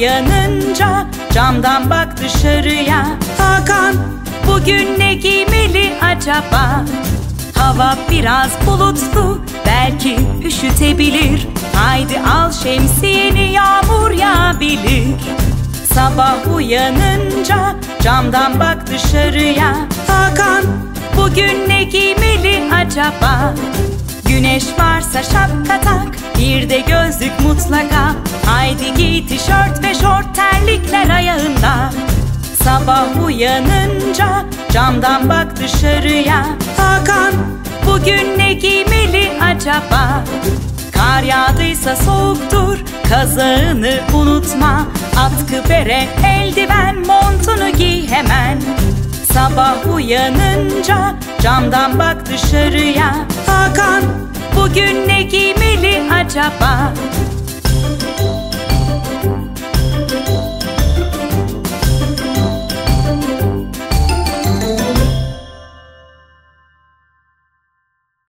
uyanınca camdan bak dışarıya. Hakan bugün ne giymeli acaba? Hava biraz bulutlu, belki üşütebilir. Haydi al şemsiyeni, yağmur yağabilir. Sabah uyanınca camdan bak dışarıya. Hakan bugün ne giymeli acaba? Güneş varsa şapka tak, bir de gözlük mutlaka. Haydi giy tişört ve şort, terlikler ayağında. Sabah uyanınca camdan bak dışarıya. Hakan bugün ne giymeli acaba? Kar yağdıysa soğuktur, kazağını unutma. Atkı, bere, eldiven, montunu giy hemen. Sabah uyanınca camdan bak dışarıya. Hakan bugün ne giymeli acaba?